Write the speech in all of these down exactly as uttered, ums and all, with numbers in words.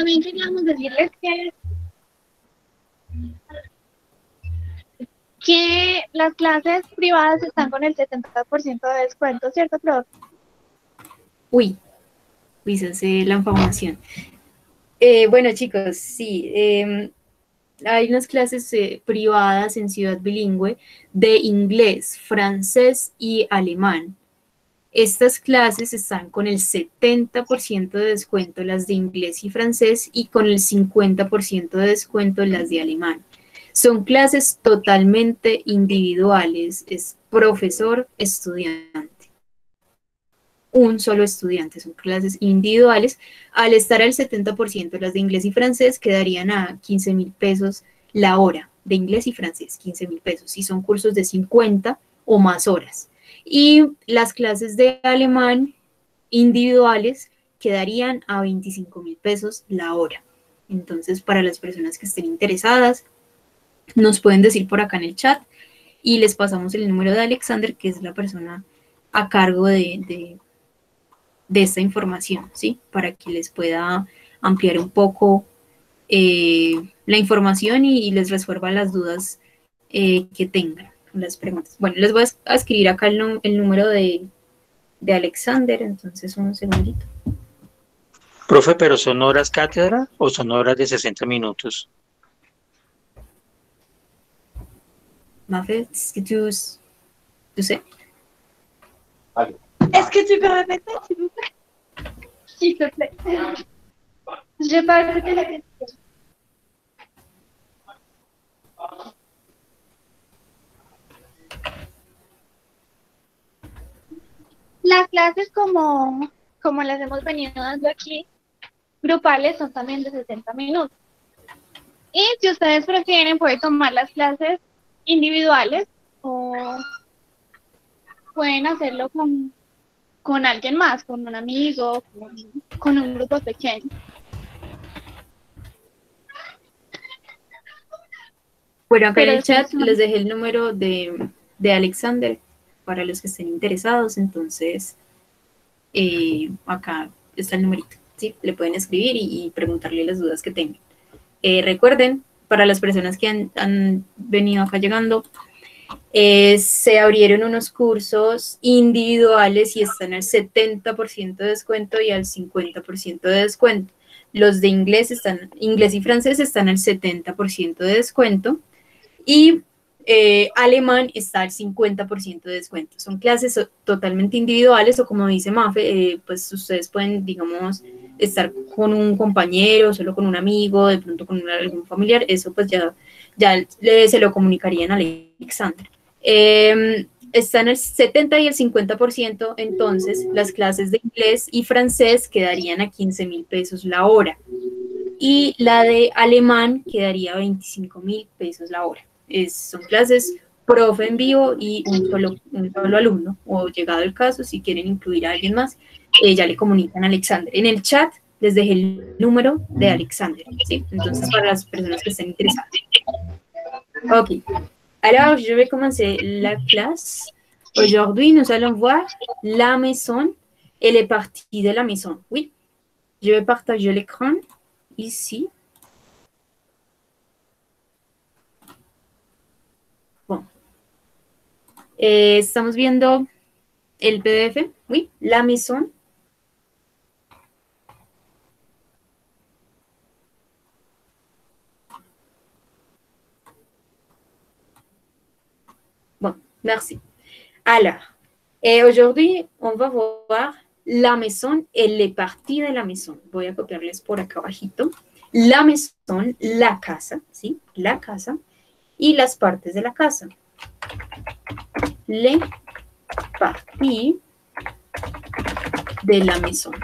también queríamos decirles que, que las clases privadas están con el setenta por ciento de descuento, ¿cierto, profe? Uy, uy, se hace la información. Eh, bueno, chicos, sí, eh, hay unas clases eh, privadas en Ciudad Bilingüe de inglés, francés y alemán. Estas clases están con el setenta por ciento de descuento las de inglés y francés y con el cincuenta por ciento de descuento las de alemán. Son clases totalmente individuales, es profesor, estudiante. Un solo estudiante, son clases individuales. Al estar al setenta por ciento las de inglés y francés quedarían a quince mil pesos la hora de inglés y francés, quince mil pesos. Y son cursos de cincuenta o más horas. Y las clases de alemán individuales quedarían a veinticinco mil pesos la hora. Entonces, para las personas que estén interesadas, nos pueden decir por acá en el chat y les pasamos el número de Alexander, que es la persona a cargo de, de, de esta información, ¿sí? Para que les pueda ampliar un poco eh, la información y, y, les resuelva las dudas eh, que tengan, las preguntas. Bueno, les voy a escribir acá el, el número de, de Alexander, entonces un segundito. Profe, ¿pero son horas cátedra o son horas de sesenta minutos? Mafe, est-ce que tu, tu sais? Est-ce que tu peux répéter, s'il vous plaît? S'il te plaît. Je n'ai pas répété la question. Las clases como, como las hemos venido dando aquí, grupales, son también de sesenta minutos. Y si ustedes prefieren, pueden tomar las clases individuales o pueden hacerlo con, con alguien más, con un amigo, con, con un grupo pequeño. Bueno, acá Pero en el chat es... les dejé el número de, de Alexander para los que estén interesados, entonces eh, acá está el numerito, ¿sí? Le pueden escribir y, y preguntarle las dudas que tengan. Eh, recuerden, para las personas que han, han venido acá llegando, eh, se abrieron unos cursos individuales y están al setenta por ciento de descuento y al cincuenta por ciento de descuento. Los de inglés, están, inglés y francés están al setenta por ciento de descuento y eh, alemán está al cincuenta por ciento de descuento. Son clases totalmente individuales o como dice Mafe, eh, pues ustedes pueden, digamos, estar con un compañero, solo con un amigo, de pronto con una, algún familiar, eso pues ya, ya le, se lo comunicarían a Alexander. Eh, están el setenta y el cincuenta por ciento, entonces las clases de inglés y francés quedarían a quince mil pesos la hora y la de alemán quedaría a veinticinco mil pesos la hora. Es, son clases profe en vivo y un solo, un solo alumno, o llegado el caso, si quieren incluir a alguien más, eh, ya le comunican a Alexander. En el chat les dejé el número de Alexander, ¿sí? Entonces, para las personas que estén interesadas. Ok. Alors, je vais commencer la classe. Aujourd'hui, nous allons voir la maison et les parties de la maison. Oui. Je vais partager l'écran ici. Bon. Eh, estamos viendo el P D F. Oui, la maison. Bon, merci. Alors, et aujourd'hui, on va voir la maison et les parties de la maison. Voy a copiarles por acá abajito. La maison, la casa, ¿sí? La casa. Y las partes de la casa. Les parties de la maison.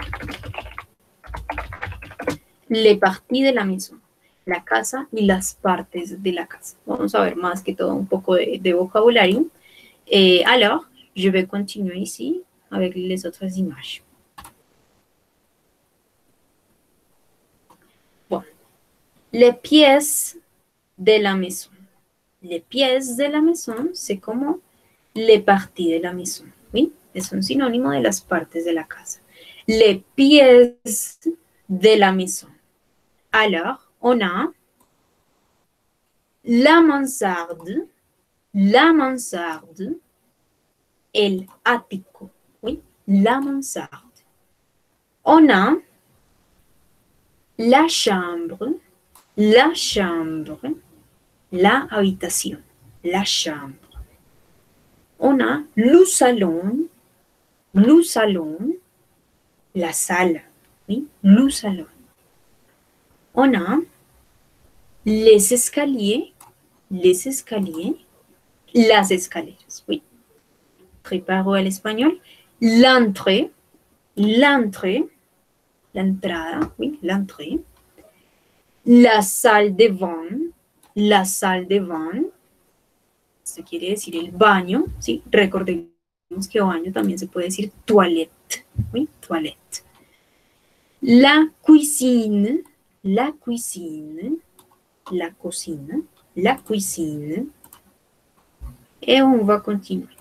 Les parties de la maison. La casa y las partes de la casa. Vamos a ver más que todo un poco de, de vocabulario. Eh, alors, je vais continuer ici avec les autres images. Bon. Les pièces de la maison. Les pièces de la maison, c'est como les parties de la maison. ¿Sí? Es un sinónimo de las partes de la casa. Les pièces de la maison. Alors, on a la mansarde, la mansarde, el ático, oui, la mansarde. On a la chambre, la chambre, la habitación, la chambre. On a le salon, le salon, la sala, oui, le salon. On a les escaliers, les escaliers, las escaleras, oui. Preparo el español. L'entrée, l'entrée, la entrada, oui, l'entrée. La salle de bain, la salle de bain. Esto quiere decir el baño, ¿sí? Recordemos que baño también se puede decir toilette, ¿sí? Toilette. La cuisine, la cuisine, la cocina, la cuisine. Et on va continuer.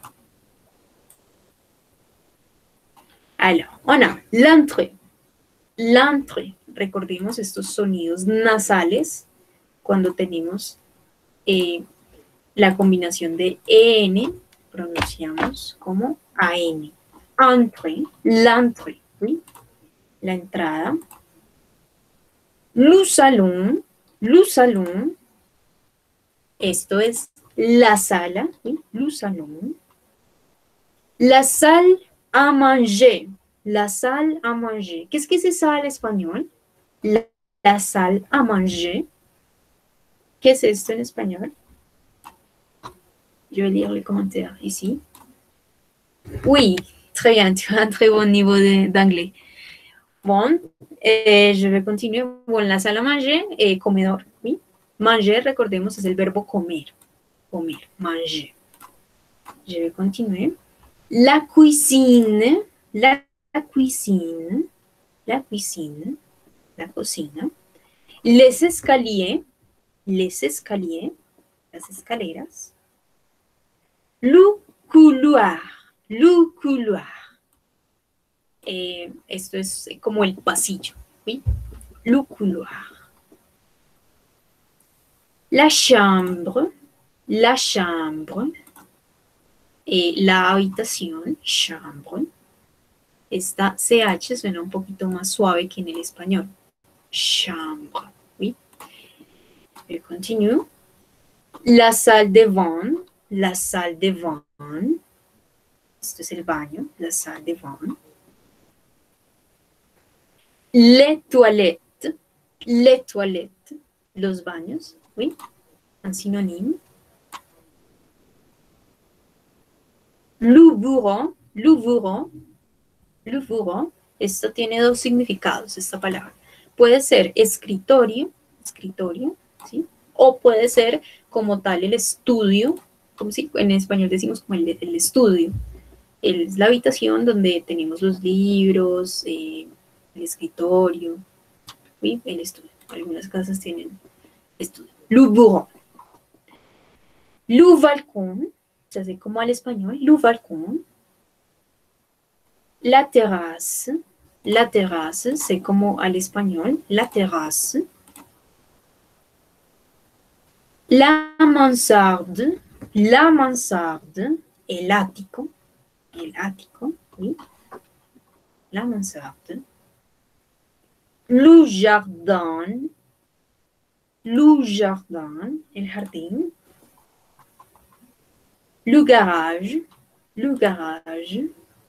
Alors, on a l'entrée, l'entrée. Recordemos estos sonidos nasales cuando tenemos eh, la combinación de en, pronunciamos como an. Entrée, l'entrée, ¿sí? La entrada. Le salon, le salon. Esto es la sala, ¿sí? Le salon. La salle à manger, la salle à manger. Qu'est-ce que c'est ça en español? La, la salle à manger. ¿Qué es esto en español? Je vais lire les commentaires ici. Oui, très bien, tu as un très bon niveau d'anglais. Bon, eh, je vais continuer. Bon, la salle à manger, eh, comedor, oui. Manger, recordemos, es el verbo comer. Comer, manger. Je vais continuer. La cuisine, la, la cuisine, la cuisine, la cocina. Les escaliers, les escaliers, las escaleras. Le couloir, le couloir. Eh, esto es como el pasillo, ¿sí? Le couloir. La chambre, la chambre. Eh, la habitación, chambre. Esta C H suena un poquito más suave que en el español. Chambre, ¿sí? Je continue. La salle de bain, la salle de bain. Esto es el baño, la salle de bain. Les toilettes, les toilettes, los baños, ¿sí? Un sinónimo. Le bureau, le bureau, le bureau. Esto tiene dos significados, esta palabra. Puede ser escritorio, escritorio, ¿sí? O puede ser como tal el estudio, como si en español decimos como el, el estudio. Es la habitación donde tenemos los libros, eh, el escritorio, ¿sí? El estudio. Algunas casas tienen estudio. Le bureau. Le balcón. Se hace como al español, le balcón. La terrasse, la terrasse, sé como al español, la terrasse. La mansarde, la mansarde, el ático, el ático, oui. La mansarde. Le jardin, le jardin, el jardín. Le garage, le garage.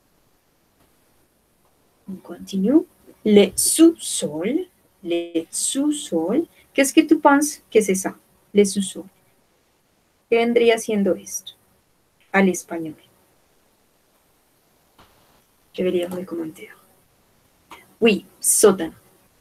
On continue. Le sous-sol, le sous-sol. Qu'est-ce que tu penses que es ça? Le sous-sol. ¿Qué vendría siendo esto al español? Je vais lire les commentaires. Oui, sótano.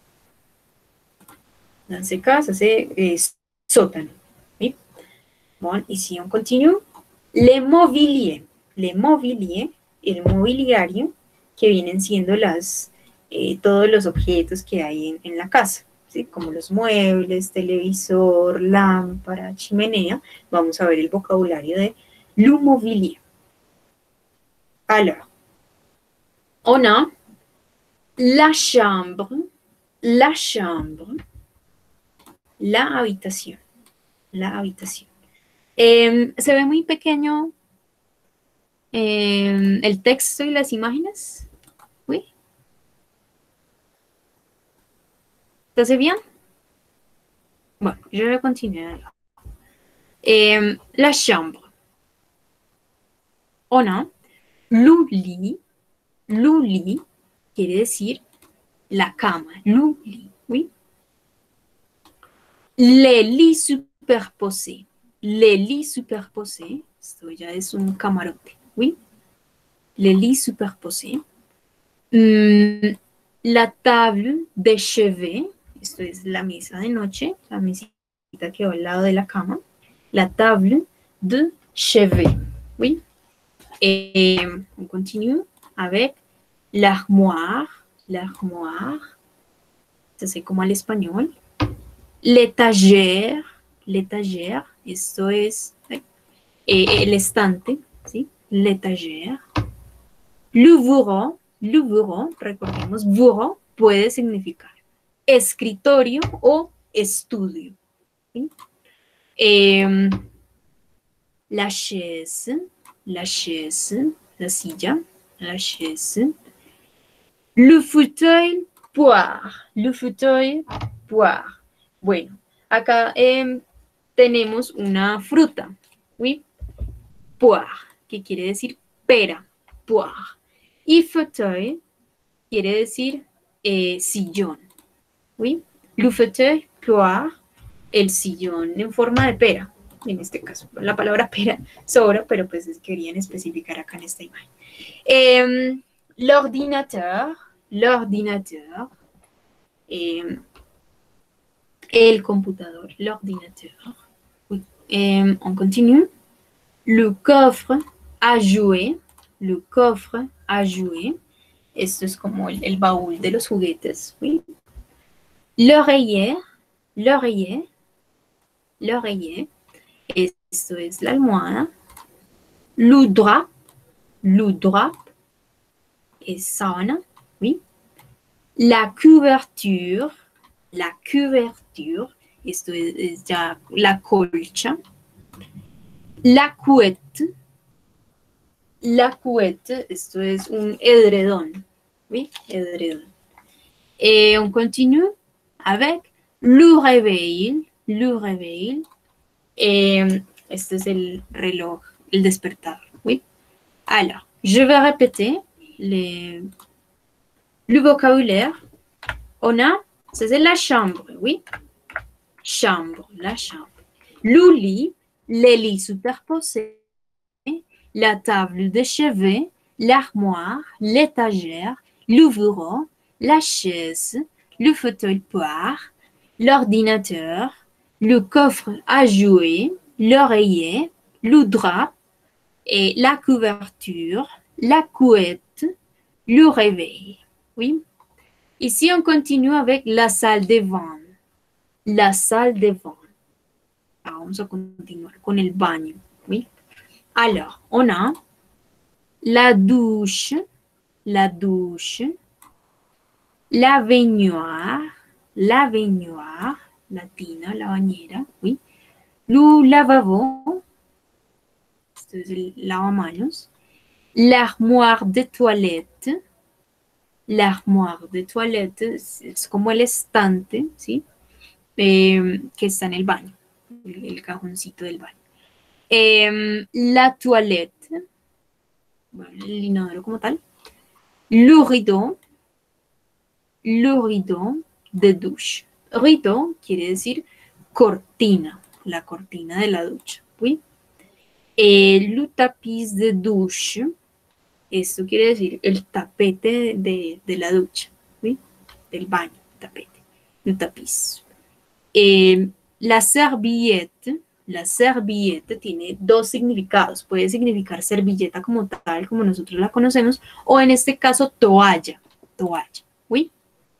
Dans ce cas, ça c'est eh, sótano. Oui. Bon, ici on continue. Le mobilier, le mobilier, el mobiliario, que vienen siendo las, eh, todos los objetos que hay en, en la casa, ¿sí? Como los muebles, televisor, lámpara, chimenea. Vamos a ver el vocabulario de le mobilier. Alors, on a la chambre, la chambre, La habitación. La habitación. Eh, ¿se ve muy pequeño eh, el texto y las imágenes? ¿Oui? ¿Entonces bien? Bueno, je vais continuer. Eh, la chambre. On a le lit. Le lit quiere decir la cama. Le lit, ¿oui? Les lits superposés. Les lits superposés. Esto ya es un camarote, ¿oui? Les lits superposés. Mm, la table de chevet. Esto es la mesa de noche, la mesita que va al lado de la cama. La table de chevet, ¿oui? Et on continue avec l'armoire. L'armoire. Ça c'est como al español. L'étagère. L'étagère. Esto es eh, el estante, ¿sí? L'étagère. Le bureau. Le bureau, recordemos, bureau puede significar escritorio o estudio. ¿Sí? Eh, la chaise, la chaise, la silla, la chaise. Le fauteuil, poire, le fauteuil, poire. Bueno, acá eh, tenemos una fruta, ¿oui? Poire, que quiere decir pera, poire. Y fauteuil quiere decir eh, sillón, ¿oui? Le fauteuil, poire, el sillón en forma de pera, en este caso. La palabra pera sobra, pero pues querían especificar acá en esta imagen. Eh, l'ordinateur, l'ordinateur, eh, el computador, l'ordinateur. Oui. Eh, on continue. Le coffre à jouer, le coffre à jouer. Esto es como el, el baúl de los juguetes, ¿sí? L'oreiller, l'oreiller, l'oreiller. Esto es la almohada. Le drap, le drap es sábana, ¿sí? La couverture, la couverture. Esto es, es ya la colcha. La couette, la couette. Esto es un edredón. Oui, edredón. Et on continue avec le réveil, le réveil. Et este es el reloj, el despertador. Oui. Alors, je vais répéter les, le vocabulaire. On a, c'est la chambre, oui. Chambre, la chambre. Le lit, les lits superposés, la table de chevet, l'armoire, l'étagère, le bureau, la chaise, le fauteuil poire, l'ordinateur, le coffre à jouer, l'oreiller, le drap, et la couverture, la couette, le réveil. Oui. Ici, on continue avec la salle de bain. La salle de bain. Ahora vamos a continuar con el baño. Oui. Alors, on a la douche, la douche, la baignoire, la baignoire, la tina, la bañera, oui. Le lavabo, esto es el lavamanos. L'armoire de toilette, l'armoire de toilette es, es como el estante, ¿sí? Eh, que está en el baño, el, el cajoncito del baño. Eh, la toilette, bueno, el inodoro como tal. Le rideau, le rideau de douche. Rideau quiere decir cortina, la cortina de la ducha, ¿sí? Eh, le tapis de douche, esto quiere decir el tapete de, de, de la ducha, ¿sí? Del baño, tapete, le tapis. Eh, la servillette, la servillette tiene dos significados. Puede significar servilleta como tal, como nosotros la conocemos, o en este caso toalla, toalla, ¿sí?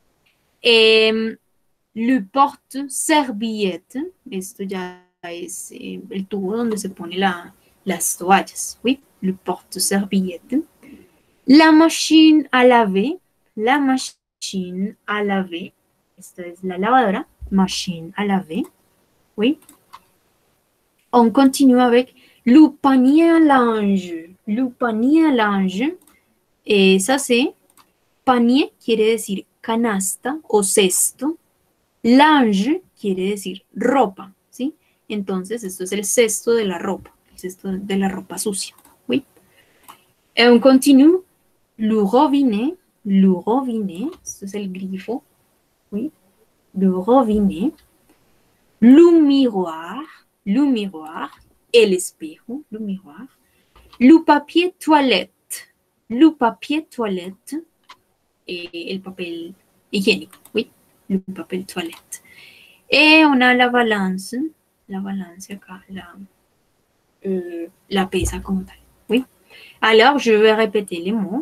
Eh, le porte-servillette, esto ya es eh, el tubo donde se pone la, las toallas, ¿sí? Le porte-servillette. La machine à laver, la machine à laver, esta es la lavadora, machine à laver. Oui. On continue avec le panier à linge. Le panier à linge. Et ça c'est panier quiere decir canasta o cesto. Linge quiere decir ropa, ¿sí? Entonces esto es el cesto de la ropa, el cesto de la ropa sucia. Oui. Et on continue. Le robinet. Le robinet. Esto es el grifo. Oui. Le robinet. Le miroir. Le miroir. El espejo. Le miroir. Le papier toilette. Le papier toilette. Et el papel higiénico. Oui. Le papel toilette. Et on a la balance. La balance acá. La, euh, la pesa como tal. Oui. Alors, je vais répéter les mots.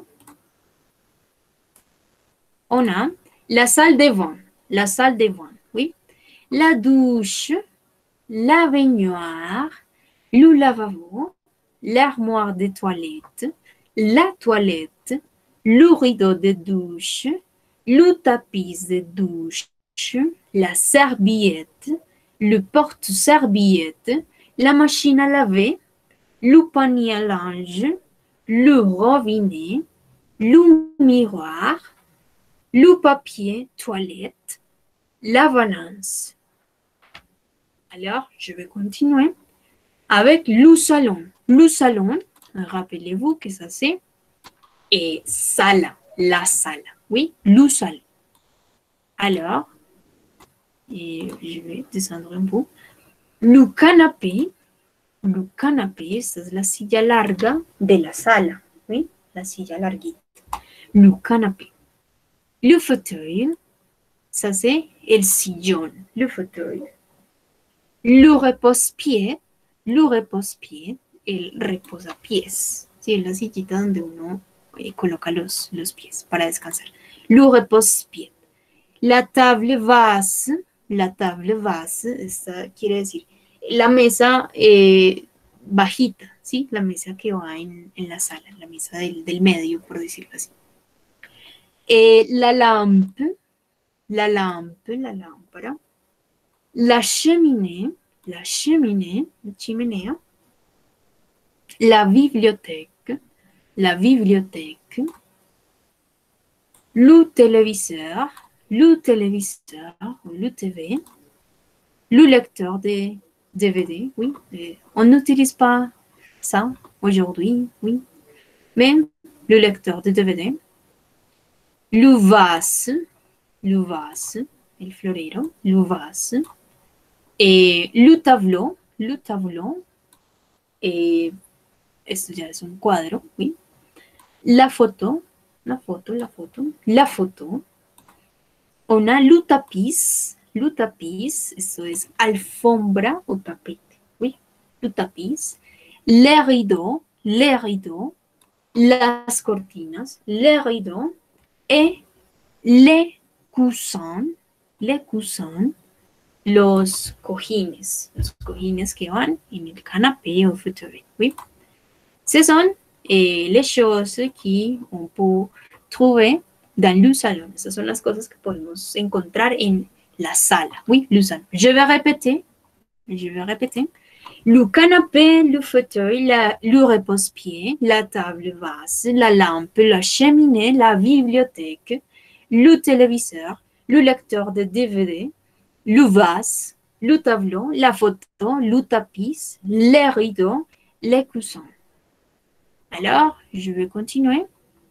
On a la salle de bain. La salle de bain. Oui. La douche. La baignoire. Le lavabo. L'armoire de toilette. La toilette. Le rideau de douche. Le tapis de douche. La serviette. Le porte-serviette. La machine à laver. Le panier à linge. Le robinet. Le miroir. Le papier toilette. La balance. Alors, je vais continuer avec le salon. Le salon, rappelez-vous que ça c'est et sala, la salle. Oui, le salon. Alors, et je vais descendre un peu. Le canapé. Le canapé, esta es la silla larga de la sala. Oui, la silla larguita. Le canapé. Le fauteuil, ça c'est el sillón, le fauteuil. Le repose-pied, le repose-pied, el reposapiés. Sí, es la sillita donde uno eh, coloca los, los pies para descansar. Le repose-pied. La table basse, la table basse, esta quiere decir la mesa eh, bajita, ¿sí? La mesa que va en, en la sala, la mesa del, del medio, por decirlo así. Eh, la lampe, la lampe, la lámpara. La cheminée, la cheminée, la chimenea. La bibliothèque, la bibliothèque. Le téléviseur, le téléviseur, le T V. Le lecteur de D V D, oui. On n'utilise pas ça aujourd'hui, oui. Mais le lecteur de D V D. Le vase, le vase, el florero, le vase. Et le tableau, le tableau. Et esto ya es un cuadro, oui. La photo, la photo, la photo, la photo. On a le tapis, le tapis, esto es alfombra o tapete, oui. Le tapis. Les rideaux, les rideaux. Las cortinas, les rideaux. Et les coussins, les coussins, los cojines, los cojines que van en el canapé ou fauteuil, oui. Ce sont eh, les choses qu'on peut trouver dans le salon. Esas son las cosas que podemos encontrar en la sala, oui, le salon. Je vais répéter, je vais répéter. Le canapé, le fauteuil, la, le repose-pied, la table basse, la lampe, la cheminée, la bibliothèque, le téléviseur, le lecteur de D V D, le vase, le tableau, la photo, le tapis, les rideaux, les coussins. Alors, je vais continuer.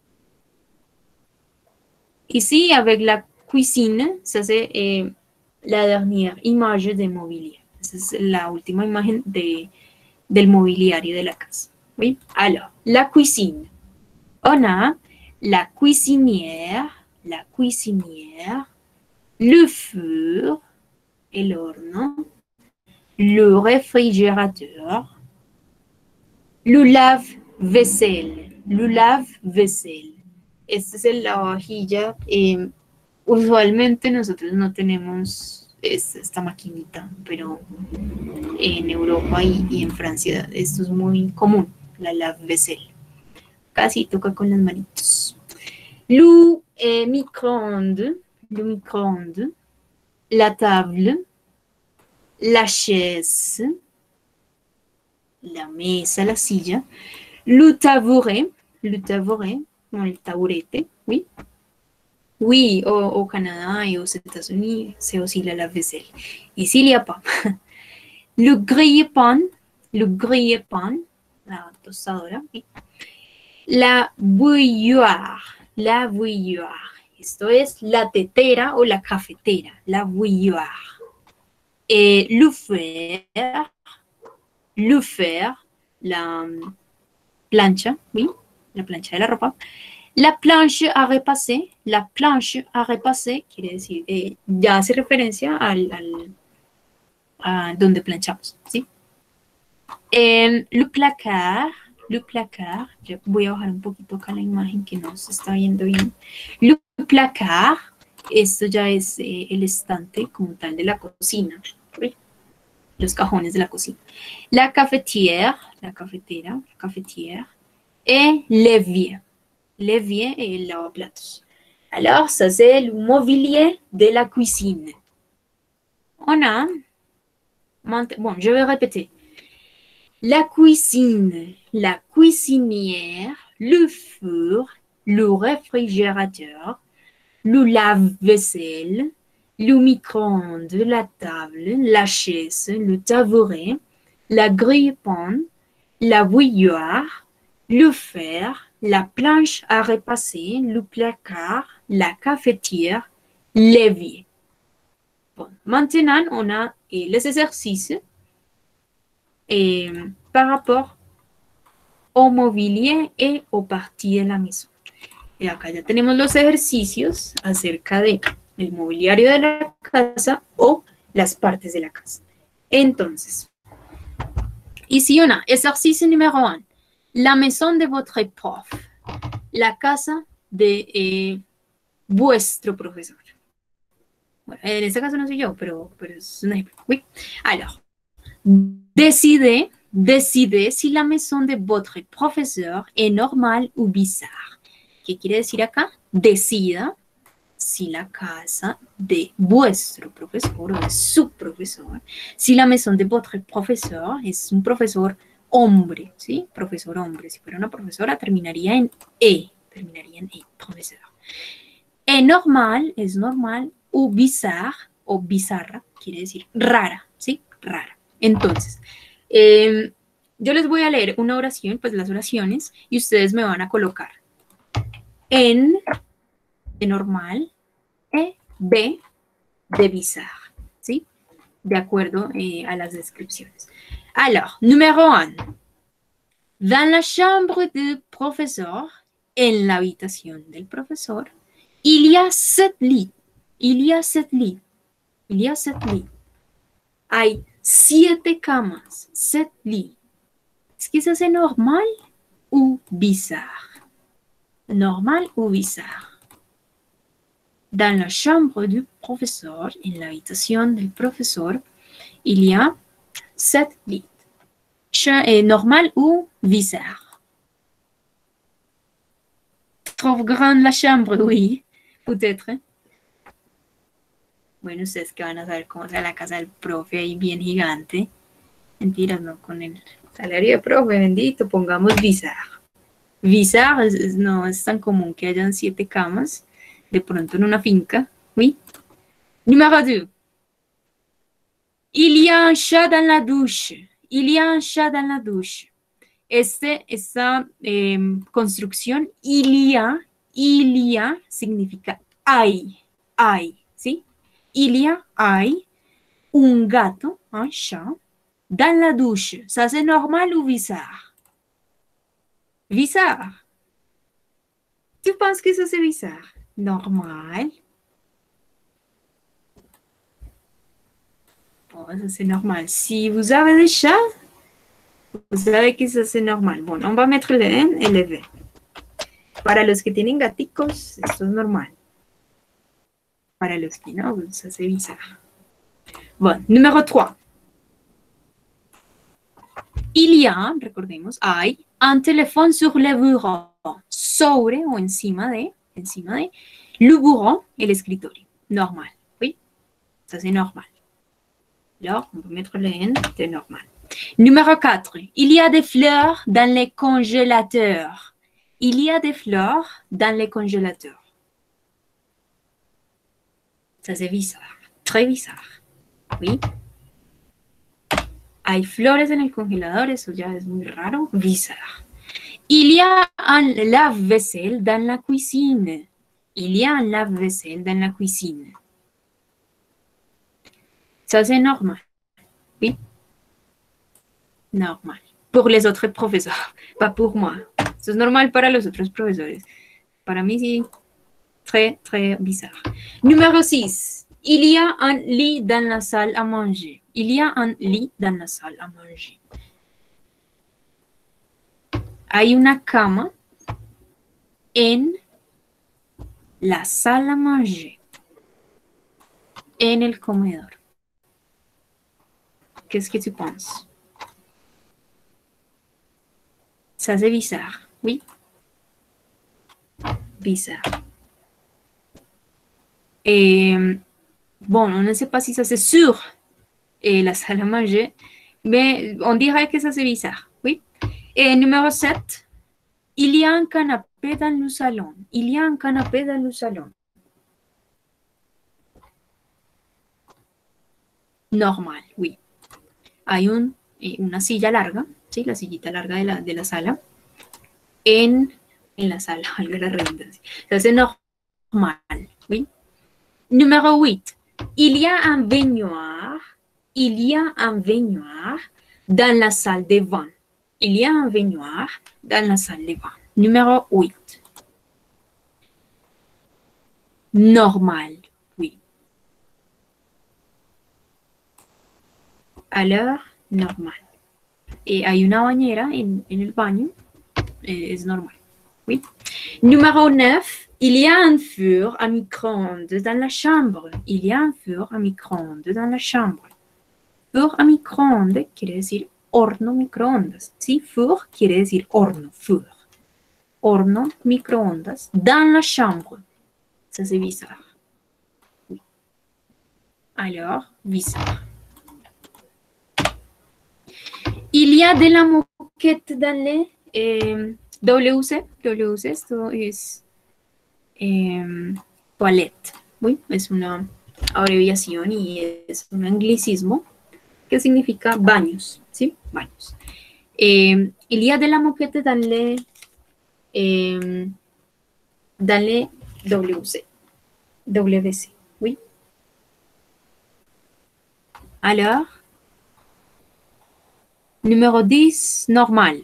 Ici, avec la cuisine, ça c'est eh, la dernière image de mobilier. Esa es la última imagen de, del mobiliario de la casa. ¿Sí? Alors, la cuisine. On a la cuisinière, la cuisinière, le four, el horno, le réfrigérateur, le lave-vaisselle, le lave-vaisselle. Esta es el lavavajilla. Eh, usualmente nosotros no tenemos es esta maquinita, pero en Europa y, y en Francia esto es muy común, la lave-vaisselle. Casi toca con las manitos. Le eh, micro-ondes, le micro-ondes, la table, la chaise, la mesa, la silla, le tabouret, le tabouret, non, el taburete, oui. Oui, au, au Canada et aux États-Unis, c'est aussi la lave-vaisselle. Ici, il n'y a pas. Le grille-pain, le grille-pain, la tostadora, oui. La bouilloire, la bouilloire. Esto es la tetera o la cafetera, la bouilloire. Et le fer, le fer, la plancha, oui, la plancha de la ropa. La planche à repasser, la planche à repasser, quiere decir, eh, ya hace referencia al, al a donde planchamos, ¿sí? Eh, le placard, le placard, yo voy a bajar un poquito acá la imagen que no se está viendo bien. Le placard, esto ya es eh, el estante como tal de la cocina, ¿sí? Los cajones de la cocina. La cafetière, la cafetera, la cafetière, et l'évier. L'évier et le lavaplatos. Alors, ça c'est le mobilier de la cuisine. On a, bon, je vais répéter. La cuisine, la cuisinière, le four, le réfrigérateur, le lave-vaisselle, le micro-ondes, la table, la chaise, le tabouret, la grille-pain, la bouilloire, le fer, la planche à repasser, le placard, la cafetière, l'évier. Bon, maintenant, on a eh, les exercices eh, par rapport au mobilier et aux parties de la maison. Y acá ya tenemos los ejercicios acerca de el mobiliario de la casa o las partes de la casa. Entonces, ici on a exercice numéro un. La maison de votre prof. La casa de eh, vuestro profesor. Bueno, en este caso no soy yo, pero, pero es un ejemplo. Oui. Alors, décidez, décidez si la maison de votre professeur est normale ou bizarre. ¿Qué quiere decir acá? Decida si la casa de vuestro profesor o de su profesor, si la maison de votre professeur es un profesor hombre, ¿sí? Profesor hombre. Si fuera una profesora, terminaría en E. Terminaría en E, profesor. E normal es normal, o bizarre, o bizarra, quiere decir rara, ¿sí? Rara. Entonces, eh, yo les voy a leer una oración, pues las oraciones, y ustedes me van a colocar en de normal, E, B de bizarre, ¿sí? De acuerdo eh, a las descripciones. Alors, numéro un. Dans la chambre du professeur, en la habitación del profesor, il y a sept lits. Il y a sept lits. Il y a sept lits. Hay siete camas, sept lits. Est-ce que ça c'est normal ou bizarre? Normal ou bizarre? Dans la chambre du professeur, en la habitación del profesor, il y a sept lits. Est normal ou bizarre? Trop grande la chambre, oui, peut-être. Bueno, ustedes que van a saber cómo sea la casa del profe ahí bien gigante. Mentiras, no, con el salario de profe, bendito, pongamos bizarre. Bizarre es, es, no es tan común que hayan siete camas, de pronto en una finca, oui. Numéro deux. Il y a un chat dans la douche. Il y a un chat dans la douche. Este, esta eh, construcción, il y a, il y a, significa hay, hay, ¿sí? Il y a, hay, un gato, un chat, dans la douche. Ça, c'est normal ou bizarre? Bizarre. Tu penses que ça, c'est bizarre? Normal. Bon, ça, c'est normal. Si vous avez des chats, vous savez que ça, c'est normal. Bon, on va mettre le N et le V. Para los que tienen gaticos, esto es normal. Para los que no, ça, c'est bizarre. Bon, numéro trois. Il y a, recordemos, hay un téléphone sur le bureau. Sobre o encima de, encima de, le bureau, el escritorio. Normal, ¿sí? Ça, c'est normal. Alors, on peut mettre le N, c'est normal. Numéro quatre. Il y a des fleurs dans les congélateurs. Il y a des fleurs dans les congélateurs. Ça, c'est bizarre. Très bizarre. Oui. Hay flores en el congelador. Eso ya es muy raro. Bizarre. Il y a un lave-vaisselle dans la cuisine. Il y a un lave-vaisselle dans la cuisine. Ça, c'est normal. Oui. Normal. Pour les autres professeurs, pas pour moi. Eso es normal para los otros profesores. Para mí, sí, très, très bizarre. Numéro six. Il y a un lit dans la salle à manger. Il y a un lit dans la salle à manger. Hay una cama en la salle à manger. En el comedor. Qu'est-ce que tu penses? Ça, c'est bizarre. Oui. Bizarre. Et, bon, on ne sait pas si ça c'est sur et la salle à manger, mais on dirait que ça c'est bizarre. Oui. Et numéro sept. Il y a un canapé dans le salon. Il y a un canapé dans le salon. Normal, oui. Hay un, una silla larga, ¿sí? La sillita larga de la, de la sala, en, en la sala, valga la redundancia. Ça, c'est normal, oui. Numéro huit. Il y a un baignoire, il y a un baignoire dans la salle de bain. Il y a un baignoire dans la salle de bain. Numéro huit. Normal, oui. Alors, normal. Et hay una bañera en, en el baño, eh, es normal. Oui. Numéro neuf. Il y a un four à micro-ondes dans la chambre. Il y a un four à micro-ondes dans la chambre. Four à micro-ondes quiere decir horno microondas. Sí, four quiere decir horno, four. Horno microondas dans la chambre. Ça, c'est bizarre. Oui. Alors, bizarre. Il y a de la moquette dans les eh, W C. W C, esto es eh, toilette. Oui, es una abreviación y es un anglicismo que significa baños. ¿Sí? Baños. Eh, il y a de la moquette dans les, eh, dans les W C. W C. Oui. Alors, numéro dix, normal.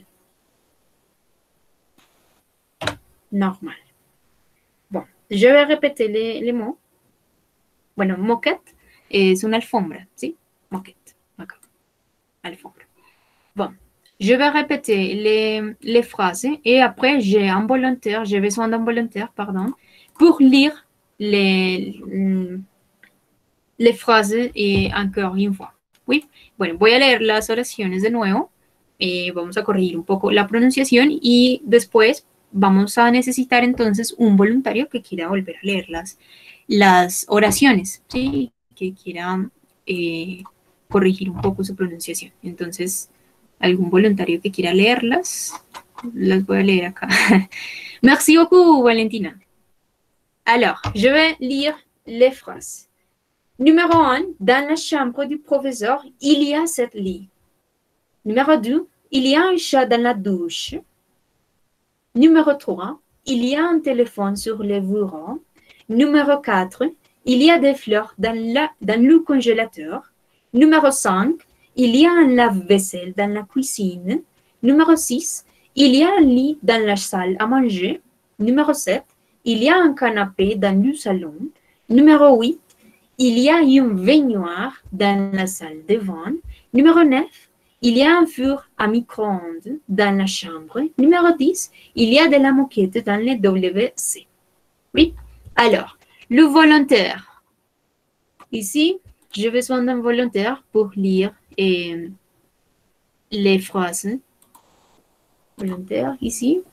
Normal. Bon, je vais répéter les, les mots. Bueno, moquette es una alfombra, ¿sí? Moquette. D'accord. Alfombra. Bon, je vais répéter les, les phrases et après, j'ai un volontaire, j'ai besoin d'un volontaire, pardon, pour lire les, les phrases et encore une fois. Oui, bueno, voy a leer las oraciones de nuevo. Eh, vamos a corregir un poco la pronunciación y después vamos a necesitar entonces un voluntario que quiera volver a leer las, las oraciones, ¿sí? Que quiera eh, corregir un poco su pronunciación. Entonces, algún voluntario que quiera leerlas, las voy a leer acá. Merci beaucoup, Valentina. Alors, je vais lire les phrases. Numéro un, dans la chambre du professeur, il y a sept lits. Numéro deux, il y a un chat dans la douche. Numéro trois, il y a un téléphone sur le bureau. Numéro quatre, il y a des fleurs dans, la, dans le congélateur. Numéro cinq, il y a un lave-vaisselle dans la cuisine. Numéro six, il y a un lit dans la salle à manger. Numéro sept, il y a un canapé dans le salon. Numéro huit, il y a une baignoire dans la salle de bain. Numéro neuf, il y a un four à micro-ondes dans la chambre. Numéro dix, il y a de la moquette dans les W C. Oui. Alors, le volontaire. Ici, j'ai besoin d'un volontaire pour lire eh, les phrases. Volontaire, ici.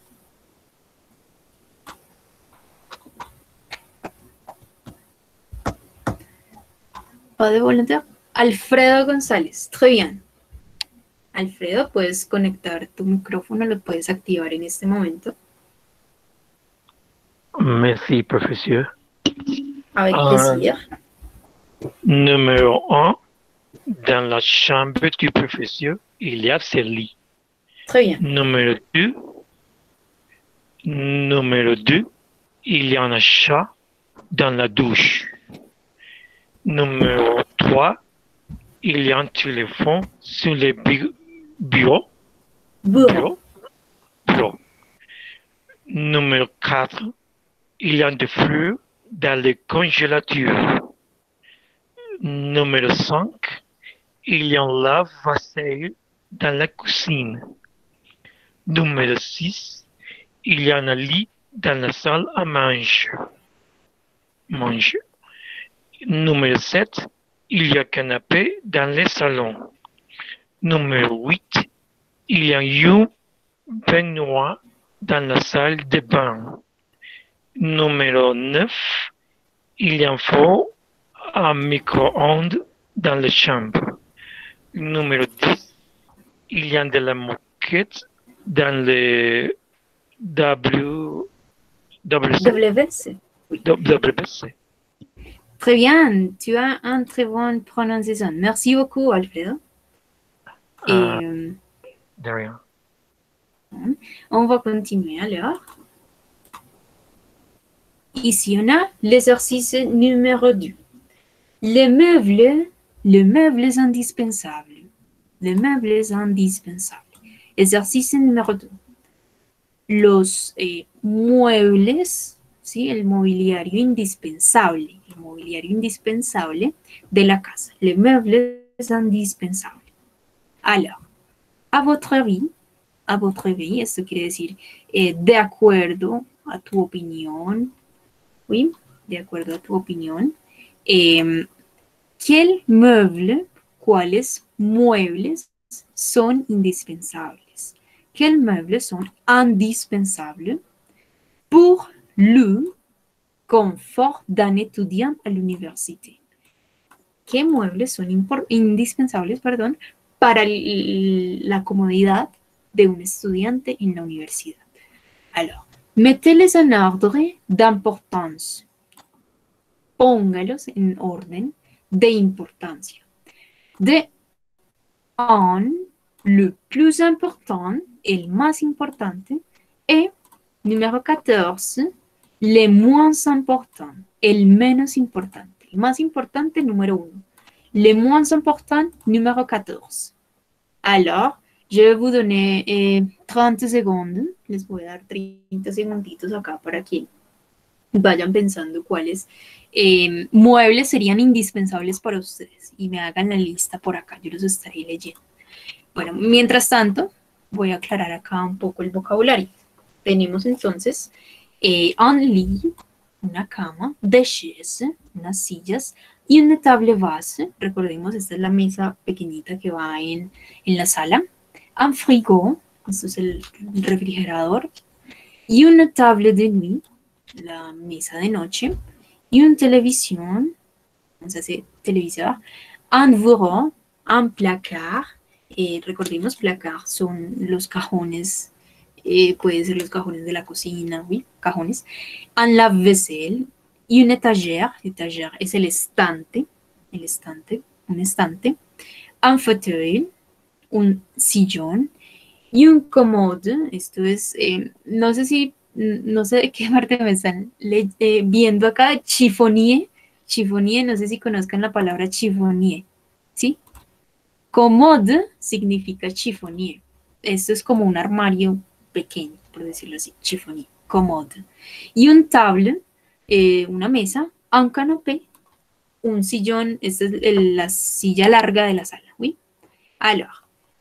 Pas de volontaire. Alfredo González. Très bien. Alfredo, puedes conectar tu micrófono, lo puedes activar en este momento. Merci, professeur. Avec Euh, plaisir. Numéro un, dans la chambre du professeur, il y a ce lit. Très bien. Numéro deux, numéro deux, il y a un chat dans la douche. Numéro trois, il y a un téléphone sur le bu- bureau. Bureau. Bureau. Numéro quatre, il y a des fleurs dans le congélateur. Numéro cinq, il y a un lave-vaisselle dans la cuisine. Numéro six, il y a un lit dans la salle à manger. Manger. Numéro sept, il y a un canapé dans le salon. Numéro huit, il y a un baignoire dans la salle de bain. Numéro neuf, il y a un four à micro-ondes dans la chambre. Numéro dix, il y a de la moquette dans le W... W C. W C. W C. Très bien. Tu as une très bonne prononciation. Merci beaucoup, Alfredo. Et Ah. euh, De rien. on va continuer alors. Ici, on a l'exercice numéro deux. Les meubles, les meubles indispensables. Les meubles indispensables. Exercicio número dos. Los eh, muebles, ¿sí? El mobiliario indispensable. El mobiliario indispensable de la casa. Les meubles indispensables. Alors, a votre avis, a votre avis, esto quiere decir eh, de acuerdo a tu opinión, ¿sí? De acuerdo a tu opinión, eh, ¿qué mueble, cuáles muebles son indispensables? ¿Qué muebles son indispensables pour le confort d'un étudiant à l'université? ¿Qué muebles son indispensables, perdón, para el, la comodidad de un estudiante en la universidad? Alors, mettez-les en ordre d'importance. Póngalos en orden de importancia. De un, le plus important, el más importante, et número catorce, le moins important, el menos importante. El más importante, número uno. Le moins important, número catorce. Alors, je vais vous donner eh, treinta segundos. Les voy a dar treinta segunditos acá para que vayan pensando cuáles eh, muebles serían indispensables para ustedes y me hagan la lista por acá, yo los estaré leyendo. Bueno, mientras tanto, voy a aclarar acá un poco el vocabulario. Tenemos entonces eh, un lit, una cama, des chaises, unas sillas y una table basse. Recordemos, esta es la mesa pequeñita que va en, en la sala. Un frigo, esto es el refrigerador, y una table de nuit, la mesa de noche, y una televisión, vamos a hacer televisor, un bureau, un placard, eh, recordemos, placard son los cajones, eh, pueden ser los cajones de la cocina, ¿sí? Cajones, un lave-vaisselle, y una étagère, étagère es el estante, el estante, un estante, un fauteuil, un sillón, y un commode, esto es, eh, no sé si, no sé de qué parte me están eh, viendo acá, chiffonier, chiffonier, no sé si conozcan la palabra chiffonier, ¿sí? Commode significa chiffonier, esto es como un armario pequeño, por decirlo así, chiffonier, commode. Y un table, eh, una mesa, un canapé, un sillón, esta es el, la silla larga de la sala, ¿sí? Alors,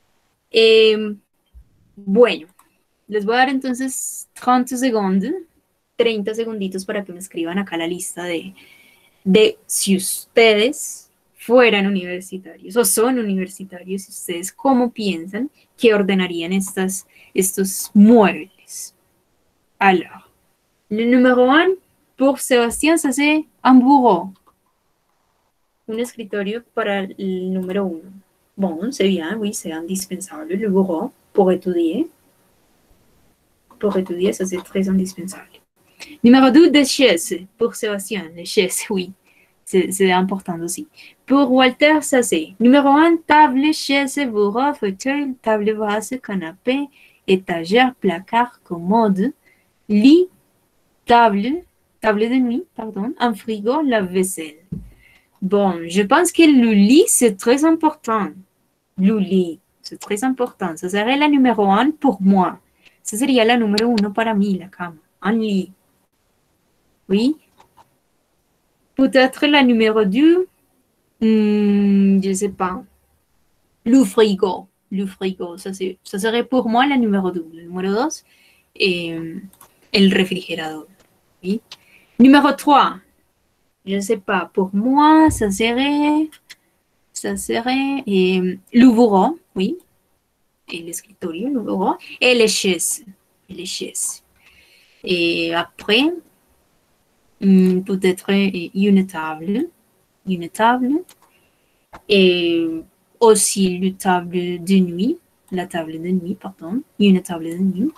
eh, bueno, les voy a dar entonces treinta segundos, treinta segunditos para que me escriban acá la lista de, de si ustedes fueran universitarios o son universitarios, y ustedes cómo piensan que ordenarían estas, estos muebles. Alors, le numéro un, pour Sébastien, ça c'est un bureau. un escritorio para el número uno. Bon, c'est bien, oui, c'est indispensable, le bureau, pour étudier. Pour étudier, ça c'est très indispensable. Numéro deux, des chaises, pour Sébastien, les chaises, oui, c'est important aussi. Pour Walter, ça c'est numéro un, table, chaise, bureau, fauteuil, table basse, canapé, étagère, placard, commode, lit, table, table de nuit, pardon, un frigo, lave-vaisselle. Bon, je pense que le lit, c'est très important. Le lit, c'est très important. Ça serait la numéro un pour moi. Ça serait la numéro uno para mí, la cama. Un lit. Oui. Peut-être la numéro deux, hmm, je ne sais pas. Le frigo. Le frigo, ça, ça serait pour moi la numéro deux. Le numéro deux, et el refrigerador. Oui. Numéro trois, je ne sais pas. Pour moi, ça serait, ça serait et, le bureau, oui. Et l'escritorio, le bureau. Et les chaises. Et les chaises. Et après, peut-être une table. Une table. Et aussi la table de nuit. La table de nuit, pardon. Une table de nuit.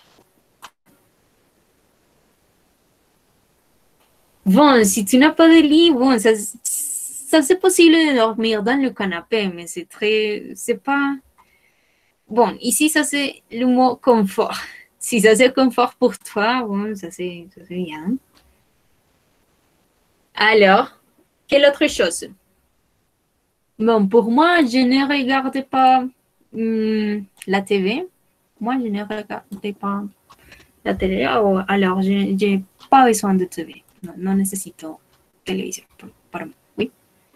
Bon, si tu n'as pas de lit, bon, ça, ça c'est possible de dormir dans le canapé, mais c'est très, c'est pas... Bon, ici, ça c'est le mot confort. Si ça c'est confort pour toi, bon, ça c'est bien. Alors, quelle autre chose? Bon, pour moi, je ne regarde pas hum, la T V. Moi, je ne regarde pas la télé, alors je n'ai pas besoin de T V. No, no necesito televisión para mí, oui.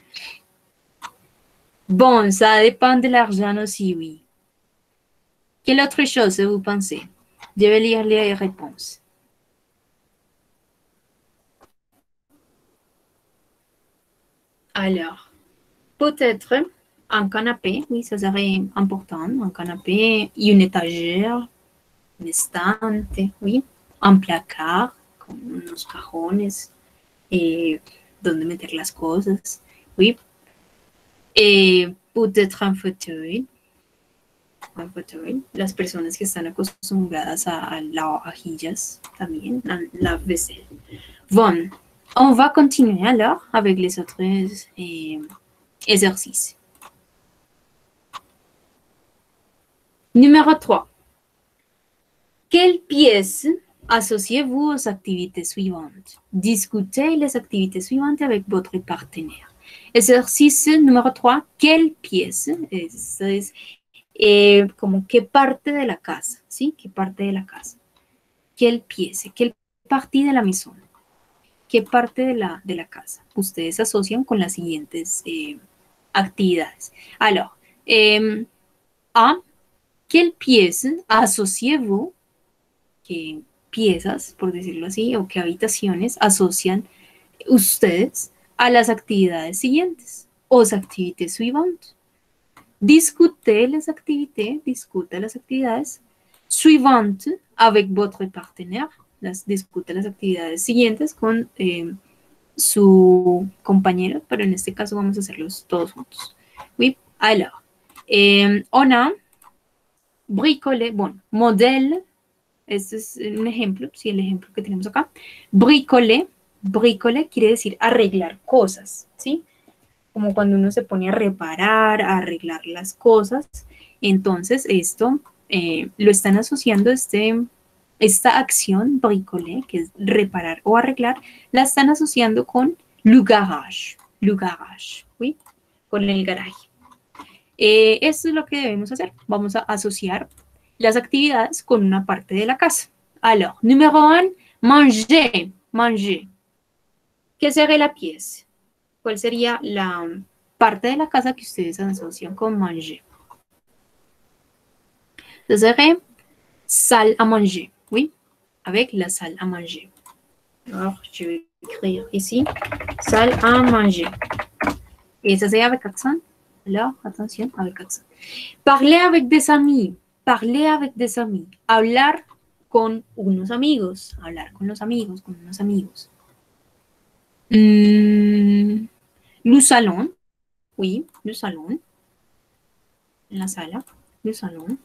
Bon, ça dépend de l'argent aussi, oui. Quelle autre chose vous pensez? Je vais lire les réponses. Alors, peut-être un canapé, oui, ça serait important. Un canapé, une étagère, une estante, oui. Un placard. Con unos cajones, eh, donde meter las cosas, oui. Eh, peut-être un fauteuil, un fauteuil. Las personas que están acostumbradas a, a lavavajillas también, la lave-vaisselle. Bon, on va continuer alors avec les autres eh, exercices. Numéro trois. Quelle pièce associez-vous aux activités suivantes? Discutez les activités suivantes avec votre partenaire. Exercice numéro trois. ¿Quelle pièce? Eso es eh, como qué parte de la casa, ¿sí? ¿Qué parte de la casa? ¿Quelle pièce? ¿Qué parte de la maison? ¿Qué parte de la, de la casa? Ustedes asocian con las siguientes eh, actividades. Alors, eh, A. ¿Quelle pièce associez-vous? ¿Qué piezas, por decirlo así, o qué habitaciones asocian ustedes a las actividades siguientes, aux activités suivantes? Discutez les activités, discute las actividades suivantes avec votre partenaire, las, discute las actividades siguientes con eh, su compañero, pero en este caso vamos a hacerlos todos juntos. Oui, alors, eh, on a bricolé, bon, modèle. Este es un ejemplo, sí, el ejemplo que tenemos acá. Bricolé, bricolé quiere decir arreglar cosas, ¿sí? Como cuando uno se pone a reparar, a arreglar las cosas. Entonces, esto eh, lo están asociando, este, esta acción, bricolé, que es reparar o arreglar, la están asociando con le garage, le garage, ¿sí? Con el garaje. Eh, esto es lo que debemos hacer. Vamos a asociar las actividades con una parte de la casa. Alors, numéro un, manger, manger. ¿Qué sería la pièce? ¿Cuál sería la parte de la casa que ustedes asocian con manger? Ce serait salle à manger, oui, avec la salle à manger. Alors, je vais écrire ici, salle à manger. Et ça c'est avec accent. Alors, attention, avec accent. Parler avec des amis. Parler avec des amis. Hablar con unos amigos. Hablar con los amigos, con unos amigos. Mm, Le salon, oui, le salon. En la sala, le salon.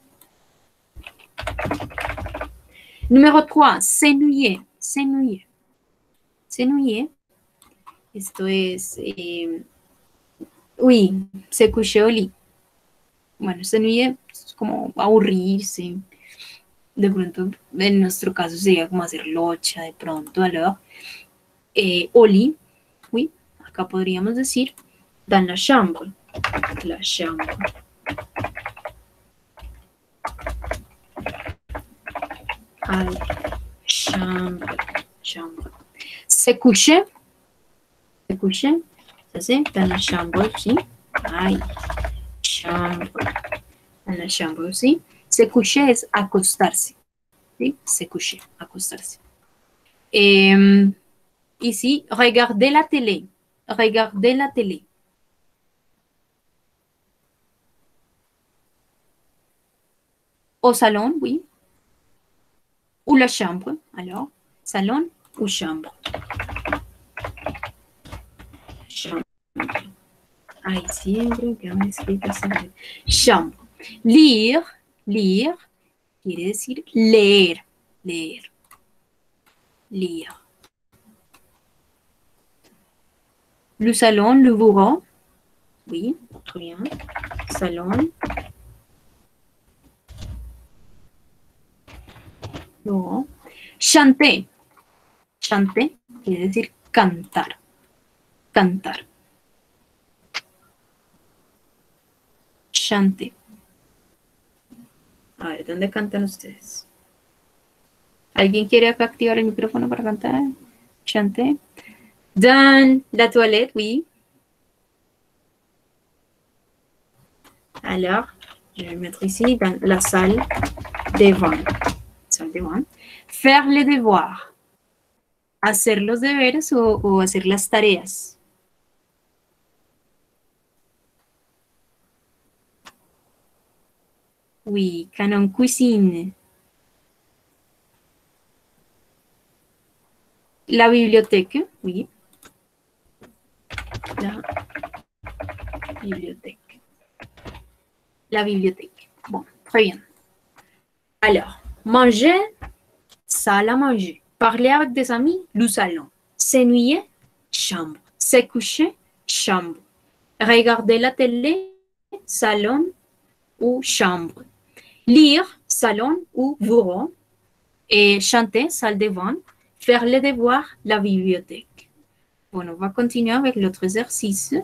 Número trois, s'ennuyer, s'ennuyer. S'ennuyer, esto es, eh, oui, se coucher au lit. Bueno, s'ennuyer es como aburrirse. De pronto, en nuestro caso sería como hacer locha, de pronto, alors. Eh, au lit, oui, acá podríamos decir dans la chambre, la chambre. Al chambre, chambre. Se coucher, se coucher, ça c'est dans la chambre aussi. Ay, chambre, dans la chambre aussi. Se coucher es acostarse, ¿sí? Se coucher, acostarse. Eh, ici, regarder la télé, regarder la télé. Au salon, oui. Ou la chambre, alors, salon ou chambre. Chambre. Ay, siempre que me escrito chambre. Lire, lire, quiere decir leer, leer, lire. Le salon, le bureau, oui, très bien. Salon. Bureau. Chanter, chanter, quiere decir cantar, cantar. Chanter. A ver, ¿dónde cantan ustedes? ¿Alguien quiere acá activar el micrófono para cantar? Chanter. Dans la toilette, oui. Alors, je vais mettre ici dans la salle des bains. Salle des bains. Faire les devoirs. Hacer los deberes o, o hacer las tareas. Oui, canon cuisine. La bibliothèque, oui. La bibliothèque. La bibliothèque. Bon, très bien. Alors, manger, salle à manger. Parler avec des amis, le salon. S'ennuyer, chambre. Se coucher, chambre. Regarder la télé, salon ou chambre. Lire, salon ou bureau. Et chanter, salle de bain. Faire les devoirs, la bibliothèque. Bueno, on va continuer avec l'autre exercice.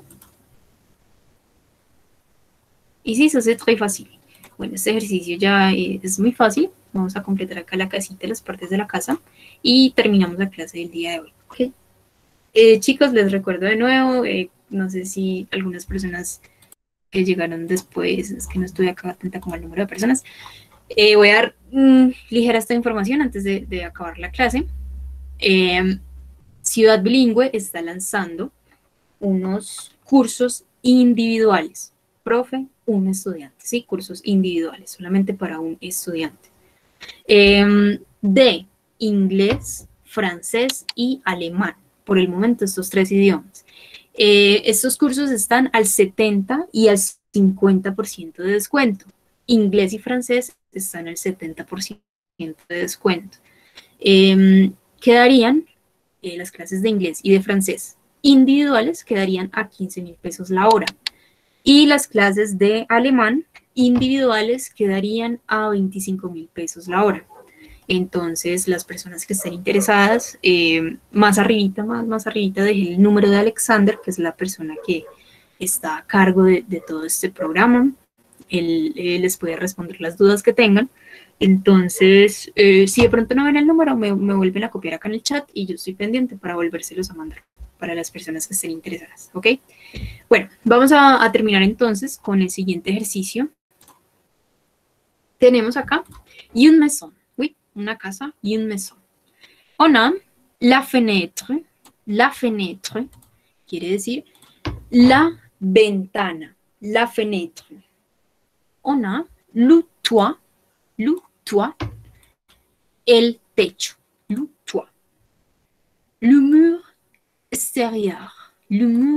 Ici, ça c'est très facile. Bueno, este ejercicio ya es muy fácil. Vamos a completar acá la casita, las partes de la casa. Y terminamos la clase del día de hoy. ¿Okay? Eh, chicos, les recuerdo de nuevo. Eh, no sé si algunas personas que llegaron después, es que no estoy acá atenta como al número de personas. Eh, voy a dar mmm, ligera esta información antes de, de acabar la clase. Eh, Ciudad Bilingüe está lanzando unos cursos individuales. Profe, un estudiante, ¿sí? Cursos individuales, solamente para un estudiante. Eh, de inglés, francés y alemán. Por el momento, estos tres idiomas. Eh, estos cursos están al setenta y al cincuenta por ciento de descuento. Inglés y francés están al setenta por ciento de descuento. Eh, quedarían eh, las clases de inglés y de francés individuales quedarían a quince mil pesos la hora. Y las clases de alemán individuales quedarían a veinticinco mil pesos la hora. Entonces, las personas que estén interesadas, eh, más arribita, más, más arribita, dejé el número de Alexander, que es la persona que está a cargo de, de todo este programa. Él, él les puede responder las dudas que tengan. Entonces, eh, si de pronto no ven el número, me, me vuelven a copiar acá en el chat y yo estoy pendiente para volvérselos a mandar para las personas que estén interesadas, ¿ok? Bueno, vamos a, a terminar entonces con el siguiente ejercicio. Tenemos acá une maison, oui, una casa, une maison. On a la fenêtre, la fenêtre, quiere decir la ventana, la fenêtre. On a le toit, le toit, el techo, le toit. Le mur extérieur, le mur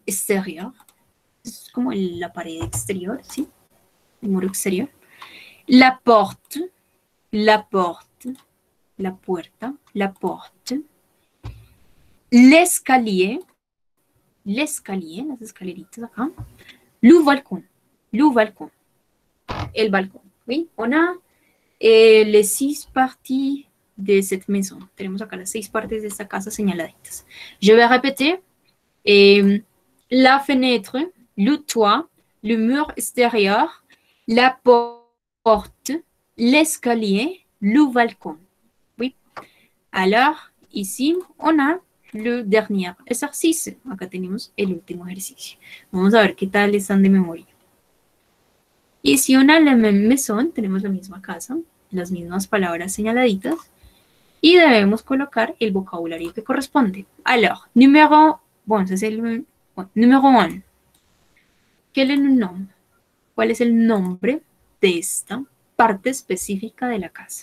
extérieur. Es como el- la pared exterior, ¿sí? El muro exterior. La porte, la porte, la puerta, la porte. L'escalier, l'escalier, las escaleritas acá. Le balcón, le balcón, el balcón. ¿Sí? On a eh, les six parties de cette maison. Tenemos acá las seis partes de esta casa señaladitas. Je vais répéter. Eh, la fenêtre, le toit, le mur extérieur, la porte, l'escalier, le balcon. Oui. Alors, ici, on a le dernier exercicio. Acá tenemos el último ejercicio. Vamos a ver qué tal están de memoria. Ici, on a la même maison, tenemos la misma casa, las mismas palabras señaladitas, y debemos colocar el vocabulario que corresponde. Alors, numéro, bon, ça c'est le, bueno, numéro uno. ¿Quel est le nom? ¿Cuál es el nombre de esta parte específica de la casa?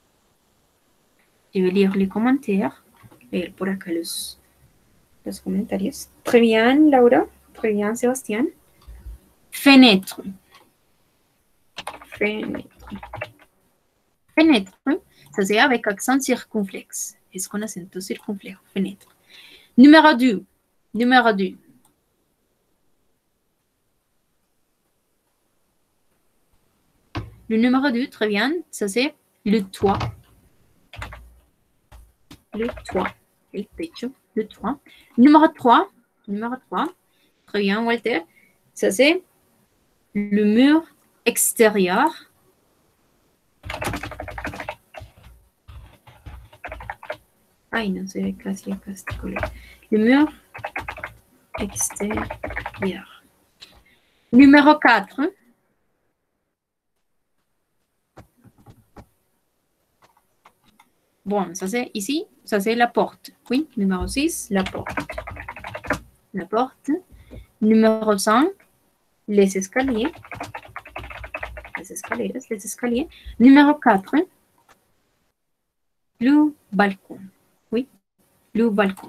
Je vais lire les commentaires, leer por acá los, los comentarios. Très bien, Laura. Très bien, Sébastien. Fenêtre. Fenêtre. Fenêtre, ça c'est avec accent circonflexe. Es con acento circunflejo. Fenêtre. Numéro deux. Numéro deux. Le numéro deux, très bien, ça c'est le toit. Le toit. El techo. Le toit. Numéro trois. Numéro trois. Très bien, Walter. Ça c'est le mur extérieur. Ay, no se ve casi acá este color. Le mur extérieur. Numéro quatre. Bon, ça c'est ici, ça c'est la porte. Oui, numéro six, la porte. La porte. Numéro cinq, les escaliers. Les escaliers, les escaliers. Numéro quatre, le balcon. Oui, le balcon.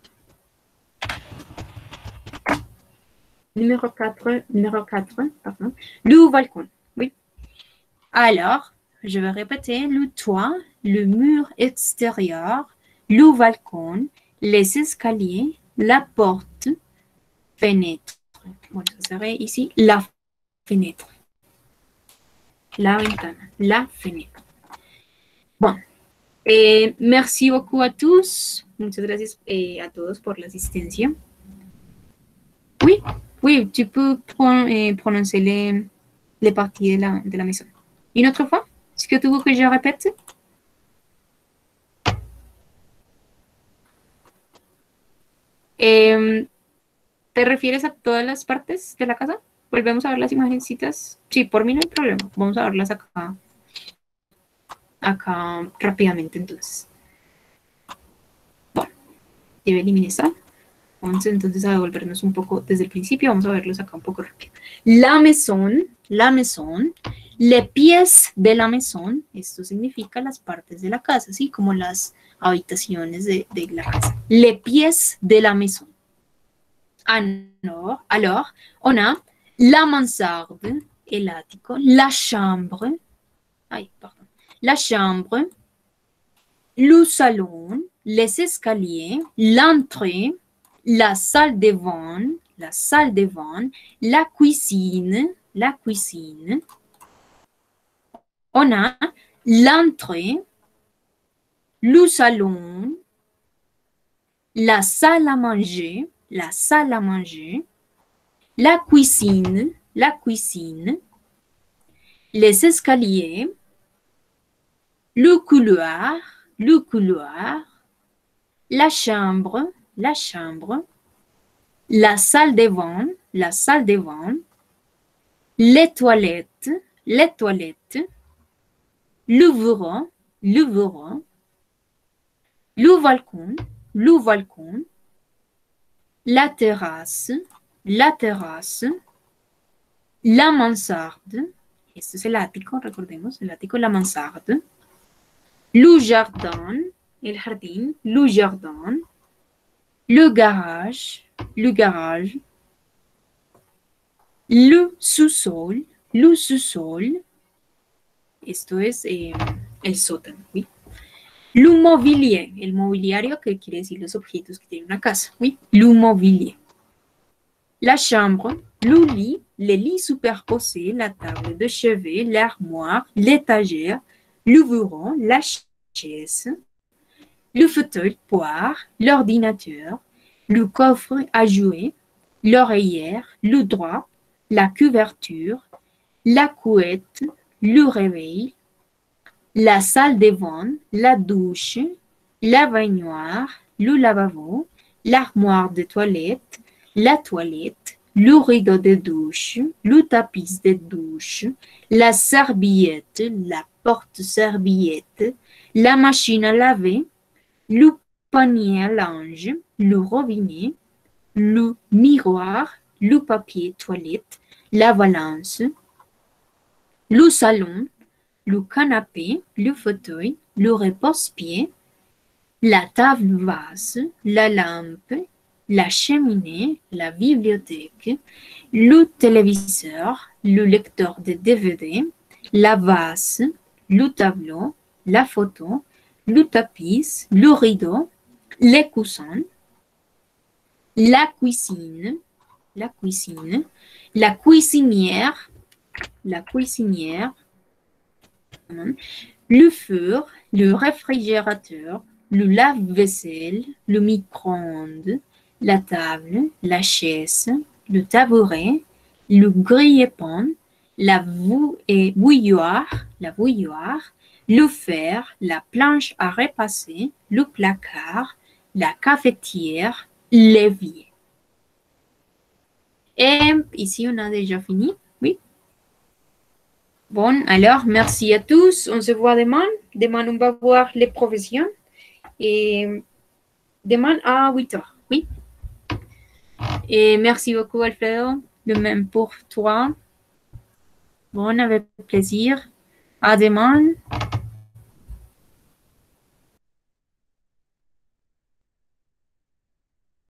Numéro quatre, numéro quatre, pardon, le balcon. Oui. Alors, je vais répéter le toit, le mur extérieur, le balcon, les escaliers, la porte, fenêtre. Bueno, ça serait ici la fenêtre. La ventana, la fenêtre. Bon. Eh, merci beaucoup à tous. Muchas gracias eh, a todos por la asistencia. Oui, oui, tu peux pron eh, prononcer les, les parties de la, de la maison. Une autre fois? Est-ce que tu veux que je répète? Eh, ¿Te refieres a todas las partes de la casa? Volvemos a ver las imagencitas. Sí, por mí no hay problema. Vamos a verlas acá. Acá rápidamente entonces. Bueno, yo eliminé esta. Vamos entonces a devolvernos un poco desde el principio. Vamos a verlos acá un poco rápido. La maison, la maison, les pièces de la maison. Esto significa las partes de la casa, ¿sí? Como las habitaciones de, de la casa. Les pièces de la maison. Alors, alors, on a la mansarde, el ático, la chambre, ay, pardon, la chambre, le salon, les escaliers, l'entrée, la salle de bain, la salle de bain, la cuisine, la cuisine. On a l'entrée, le salon, la salle à manger, la salle à manger, la cuisine, la cuisine, les escaliers, le couloir, le couloir, la chambre, la chambre, la salle de bain, la salle de bain, les toilettes, les toilettes, le bureau, le bureau, le balcon, le balcon, la terrasse, la terrasse, la mansarde, este es el ático, recordemos, el ático, la mansarde, le jardin, el jardín, le jardin, le garage, le garage, Le sous-sol, le sous-sol. Esto es eh, el sótano, ¿sí? Le mobilier, el mobiliario, que quiere decir los objetos que tiene una casa, ¿sí? Le mobilier. La chambre, le lit, les lits superposés, la table de chevet, l'armoire, l'étagère, le bureau, la chaise, le fauteuil poire, l'ordinateur, le coffre à jouer, l'oreillère, le drap, la couverture, la couette, le réveil, la salle de bain, la douche, la baignoire, le lavabo, l'armoire de toilette, la toilette, le rideau de douche, le tapis de douche, la serviette, la porte-serviette, la machine à laver, le panier à linge, le robinet, le miroir, le papier toilette, la valance, le salon, le canapé, le fauteuil, le repose-pied, la table basse, la lampe, la cheminée, la bibliothèque, le téléviseur, le lecteur de D V D, la vase, le tableau, la photo, le tapis, le rideau, les coussins, la cuisine, la cuisine, la cuisinière, la cuisinière, le four, le réfrigérateur, le lave-vaisselle, le micro-ondes, la table, la chaise, le tabouret, le grille-pain, la bou- et bouilloire, la bouilloire, le fer, la planche à repasser, le placard, la cafetière, l'évier. Et ici, on a déjà fini. Oui. Bon, alors, merci à tous. On se voit demain. Demain, on va voir les professions. Et demain à huit heures. Oui. Et merci beaucoup, Alfredo. Le même pour toi. Bon, avec plaisir. À demain.